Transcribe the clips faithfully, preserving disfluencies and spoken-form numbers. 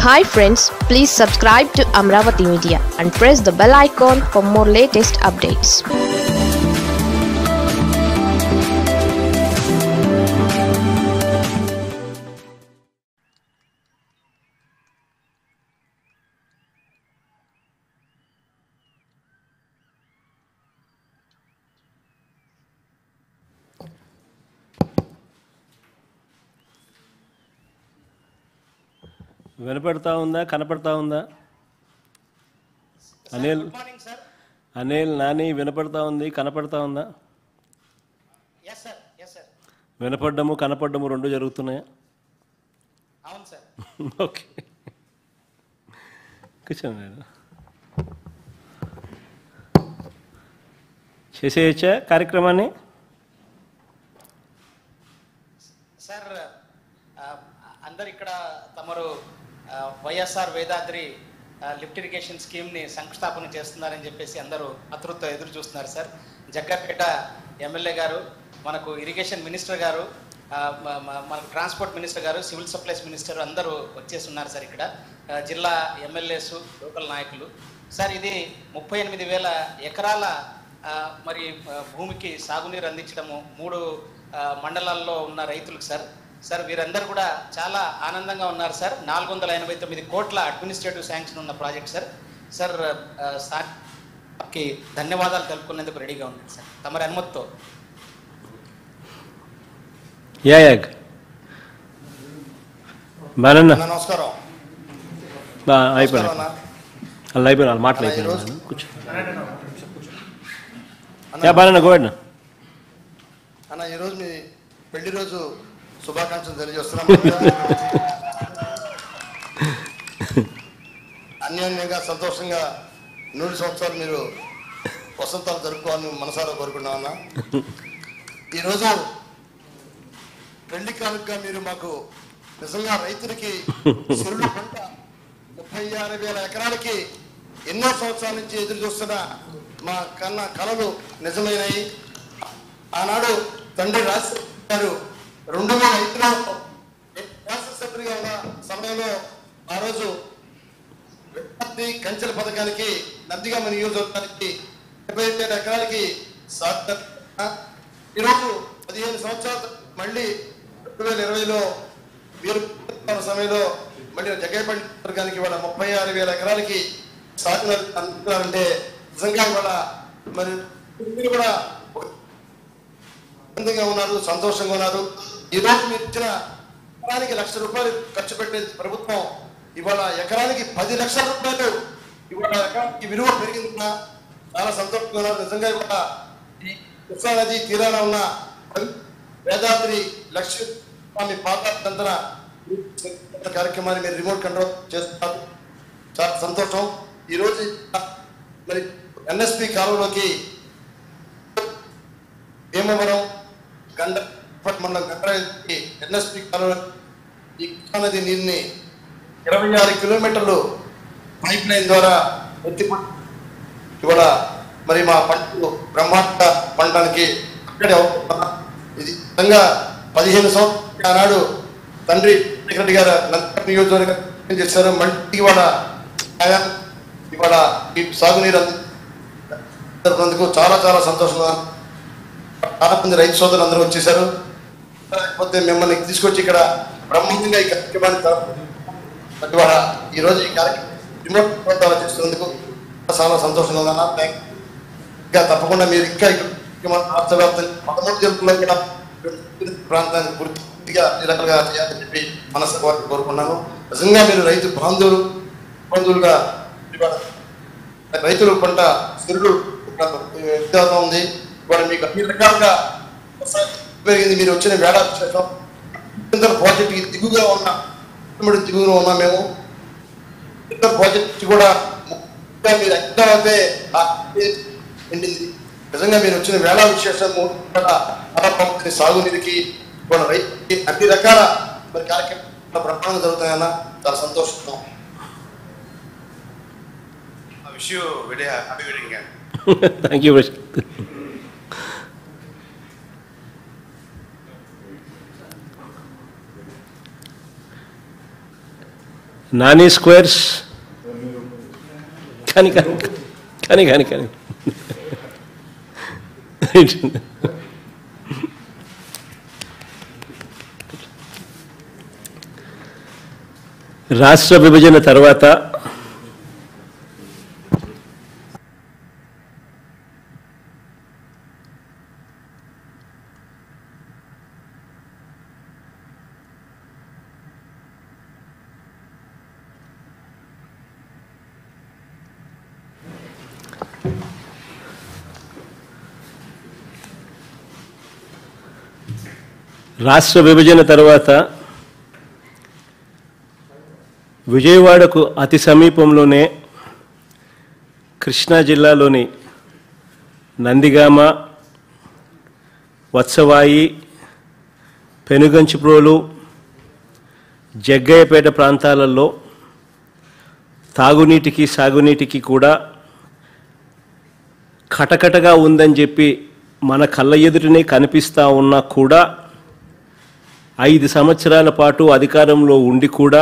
Hi friends, please subscribe to Amravati Media and press the bell icon for more latest updates. వినపడతా ఉందా కనపడతా ఉందా అనిల్ అనిల్ నాని వినపడతా ఉంది కనపడతా ఉందా yes sir yes sir వినపడము కనపడము రెండు జరుగుతున్నాయా అవును సార్ ఓకే కూర్చోండి చేసేయచ్చా కార్యక్రమాన్ని సార్ అందరు ఇక్కడ తమరు వైఎస్ఆర్ వేదాద్రి లిఫ్ట్ ఇరిగేషన్ స్కీమ్ని శంకుస్థాపన చేస్తున్నారని చెప్పేసి అందరూ ఆతృతతో ఎదురు చూస్తున్నారు సార్. జగ్గపేట ఎమ్మెల్యే గారు, మనకు ఇరిగేషన్ మినిస్టర్ గారు, మనకు ట్రాన్స్పోర్ట్ మినిస్టర్ గారు, సివిల్ సప్లైస్ మినిస్టర్ అందరూ వచ్చేసి ఉన్నారు సార్. ఇక్కడ జిల్లా ఎమ్మెల్యేస్, లోకల్ నాయకులు సార్. ఇది ముప్పై ఎనిమిది వేల ఎకరాల మరి భూమికి సాగునీరు అందించడము మూడు మండలాల్లో ఉన్న రైతులకు సార్. సార్ వీరందరూ కూడా చాలా ఆనందంగా ఉన్నారు సార్. నాలుగు వందల ఎనభై తొమ్మిది కోట్ల అడ్మినిస్ట్రేటివ్ శాంక్షన్ ఉన్న ప్రాజెక్ట్ సార్. సార్ సార్కి ధన్యవాదాలు తెలుపుకునేందుకు రెడీగా ఉన్నారు సార్ తమరి అనుమతితో. నమస్కారం. అయిపోయినా అయిపోయినా మాటలు అయిపోయినా కూర్చో గోవర్న అన్న, ఈరోజు మీ పెళ్లి రోజు శుభాకాంక్షలు తెలియజేస్తున్నాం. అన్యోన్యంగా సంతోషంగా నూరు సంవత్సరాలు మీరు వసంతాలు జరుపుకోవాలని మనసారా కోరుకున్నాం అన్న. ఈరోజు పెళ్లి కానుకగా మీరు మాకు నిజంగా రైతులకి చెరువుల పంట ముప్పై ఆరు వేల ఎకరాలకి ఎన్నో సంవత్సరాల నుంచి ఎదురు చూస్తున్న మా కన్న కళలు నిజమైనవి. ఆనాడు తండ్రి రాజశేఖర్ గారు రెండు వేల ఐదులో శాసనసభ్యుడిగా ఉన్న సమయంలో ఆ రోజు కంచెల పథకానికి నందిగామ నియోజకవర్గానికి డెబ్బై వేల ఎకరాలకి సాగు. ఈరోజు పదిహేను సంవత్సరాలు మళ్ళీ రెండు వేల ఇరవైలో వీరు సమయంలో మళ్ళీ జగ్గైపల్లి వర్గానికి ఇవాళ ముప్పై ఆరు వేల ఎకరాలకి సాగు అందిస్తున్నారంటే నిజంగా ఇవాళ మరి మీరు కూడా ఆనందంగా ఉన్నారు, సంతోషంగా ఉన్నారు. ఈరోజు మీరు ఇచ్చిన ఎకరానికి లక్ష రూపాయలు ఖర్చు పెట్టే ప్రభుత్వం ఇవాళ ఎకరానికి పది లక్షల రూపాయలు ఇవాళ ఎకరానికి విలువ పెరిగిందా చాలా సంతోషంగా ఉన్నారు. నిజంగా ఇవాళ కృష్ణానది తీరాన ఉన్న వేదాద్రి లక్ష్మీ స్వామి పాదాంతర కార్యక్రమాన్ని మీరు రిమోట్ కంట్రోల్ చేస్తున్నారు, చాలా సంతోషం. ఈరోజు మరి ఎన్ఎస్పి కాలంలోకి భీమవరం గండ మండలం గండ్రాయికి ఎన్ఎస్పి కాలువ ఈ కృష్ణానది నీరుని ఇరవై ఆరు కిలోమీటర్లు పైప్ లైన్ ద్వారా ఎత్తి ఇవాళ మరి మా పంటలు బ్రహ్మాండ పండడానికి అక్కడే ఇది విధంగా పదిహేను సంవత్సరాలు ఆనాడు తండ్రి రెడ్డి గారు నంద్యాల నియోజకవర్గం చేశారు. మళ్ళీ ఇవాళ ఇవాళ ఈ సాగునీరు అందించినందుకు చాలా చాలా సంతోషంగా చాలా మంది రైతు సోదరులు అందరూ వచ్చేసారు. లేకపోతే మిమ్మల్ని తీసుకొచ్చి ఇక్కడ బ్రహ్మాండంగా ఈ కార్యక్రమాన్ని ఇవాళ ఈరోజు ఈ కార్యక్రమం చేస్తున్నందుకు చాలా సంతోషంగా ఉందన్న. థ్యాంక్ ఇంకా తప్పకుండా మీరు ఇంకా రాష్ట్ర వ్యాప్తంగా పదమూడు జిల్లాల్లో కూడా ప్రాంతాన్ని పూర్తిగా ఈ రకాలుగా చేయాలని చెప్పి మనసు కోరుకున్నాను. నిజంగా మీరు రైతు బాంధవులు బంధువులుగా రైతులు పంట సిరులు వ్యక్తిగతం ఉంది. ఇవాళ మీకు అన్ని రకాలుగా పెరిగింది. మీరు వచ్చిన వేడా విశేషం ప్రాజెక్ట్కి దిగుగా ఉన్న దిగుగా ఉన్నా మేము ప్రాజెక్ట్ కూడా మీరు అయితే ఎండింది. నిజంగా మీరు వచ్చిన వేళ విశేషము సాగునీరికి ఇవాళ రైతుకి అన్ని రకాల మరి కార్యక్రమాలు బ్రహ్మాండంగా జరుగుతాయన్న, చాలా సంతోషం. Wish you very happy wedding. Thank you. Nani స్క్వేర్స్ కానీ కానీ కానీ కానీ కానీ రాష్ట్ర విభజన తర్వాత రాష్ట్ర విభజన తర్వాత విజయవాడకు అతి సమీపంలోనే కృష్ణా జిల్లాలోని నందిగామ, వత్సవాయి, పెనుగంచిప్రోలు, జగ్గయ్యపేట ప్రాంతాలలో తాగునీటికి సాగునీటికి కూడా కటకటగా ఉందని చెప్పి మన కళ్ళ ఎదుటనే కనిపిస్తూ ఉన్నా కూడా ఐదు సంవత్సరాల పాటు అధికారంలో ఉండి కూడా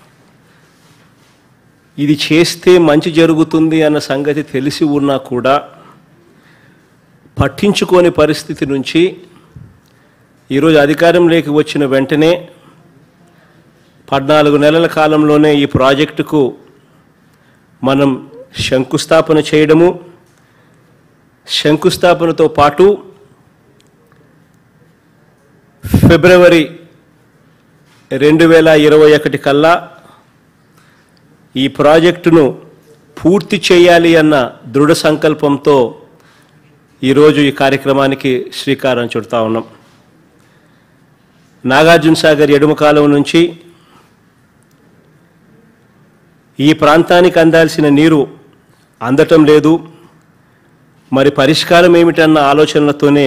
ఇది చేస్తే మంచి జరుగుతుంది అన్న సంగతి తెలిసి ఉన్నా కూడా పట్టించుకోని పరిస్థితి నుంచి ఈరోజు అధికారంలోకి వచ్చిన వెంటనే పద్నాలుగు నెలల కాలంలోనే ఈ ప్రాజెక్టుకు మనం శంకుస్థాపన చేయడము, శంకుస్థాపనతో పాటు ఫిబ్రవరి రెండు వేల ఇరవై ఒకటి కల్లా ఈ ప్రాజెక్టును పూర్తి చేయాలి అన్న దృఢ సంకల్పంతో ఈరోజు ఈ కార్యక్రమానికి శ్రీకారం చుడతా ఉన్నాం. నాగార్జున సాగర్ ఎడమ కాలువ నుంచి ఈ ప్రాంతానికి అందాల్సిన నీరు అందటం లేదు. మరి పరిష్కారం ఏమిటన్న ఆలోచనలతోనే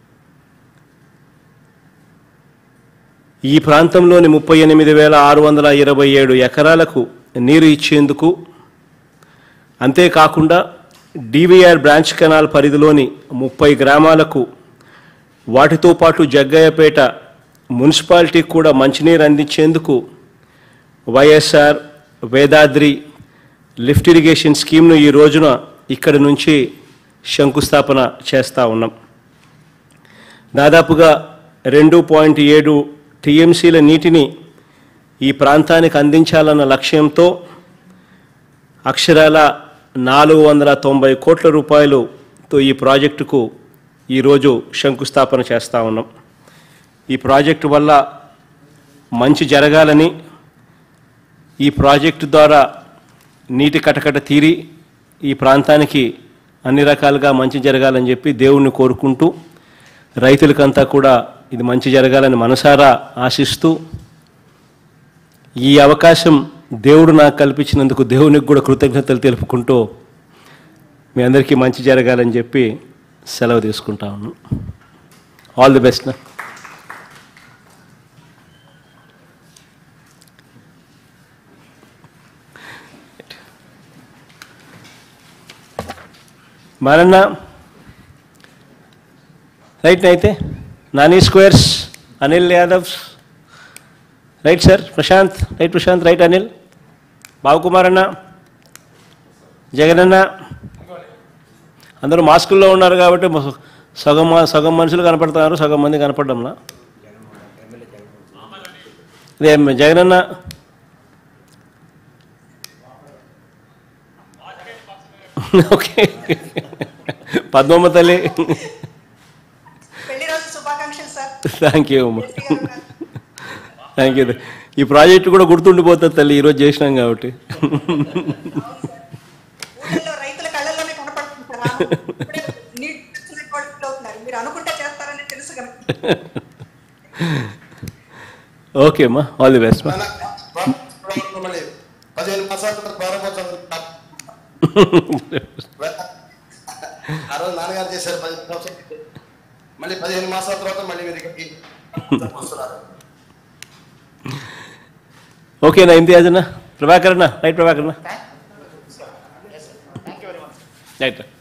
ఈ ప్రాంతంలోని ముప్పై ఎనిమిది వేల ఆరు వందల ఇరవై ఏడు ఎకరాలకు నీరు ఇచ్చేందుకు, అంతేకాకుండా డివిఆర్ బ్రాంచ్ కెనాల్ పరిధిలోని ముప్పై గ్రామాలకు వాటితో పాటు జగ్గయ్యపేట మున్సిపాలిటీకి కూడా మంచినీరు అందించేందుకు వైఎస్ఆర్ వేదాద్రి లిఫ్ట్ ఇరిగేషన్ స్కీమ్ను ఈ రోజున ఇక్కడి నుంచి శంకుస్థాపన చేస్తూ ఉన్నాం. దాదాపుగా రెండు పాయింట్ ఏడు టీఎంసీల నీటిని ఈ ప్రాంతానికి అందించాలన్న లక్ష్యంతో అక్షరాల నాలుగు వందల తొంభై కోట్ల రూపాయలతో ఈ ప్రాజెక్టుకు ఈరోజు శంకుస్థాపన చేస్తూ ఉన్నాం. ఈ ప్రాజెక్టు వల్ల మంచి జరగాలని, ఈ ప్రాజెక్టు ద్వారా నీటి కటకట తీరి ఈ ప్రాంతానికి అన్ని రకాలుగా మంచి జరగాలని చెప్పి దేవుణ్ణి కోరుకుంటూ, రైతులకంతా కూడా ఇది మంచి జరగాలని మనసారా ఆశిస్తూ, ఈ అవకాశం దేవుడు నాకు కల్పించినందుకు దేవునికి కూడా కృతజ్ఞతలు తెలుపుకుంటూ మీ అందరికీ మంచి జరగాలని చెప్పి సెలవు తీసుకుంటా ఉన్నాను. All the best. నా మానన్న రైట్ అయితే నాని స్క్వేర్స్, అనిల్ యాదవ్స్ right sir, Prashant right, Prashant right, Anil, Babukumar అన్న, జగన్ అన్న, అందరూ మాస్కుల్లో ఉన్నారు కాబట్టి సగం సగం మనుషులు కనపడుతున్నారు, సగం మంది కనపడడంలా. ఇదే జగన్ అన్న, ఓకే, పద్మమ్మ తల్లి, థ్యాంక్ యూ అమ్మ, థ్యాంక్ యూ. ఈ ప్రాజెక్టు కూడా గుర్తుండిపోతుంది తల్లి, ఈరోజు చేసినాం కాబట్టి. ఓకే అమ్మా, ఆల్ ది బెస్ట్. పదిహేను మాసాల ప్రారంభోత్సవం ఆ రోజు నాన్నగారు చేశారు, పదిహేను సంవత్సరాలు, మళ్ళీ పదిహేను మాసాల తర్వాత మళ్ళీ మీరు ఇక్కడికి వస్తున్నారు. ఓకేనా ఇంతియాజ్ అన్న, ప్రభాకర్ అన్న రైట్, ప్రభాకర్ అన్న రైట్.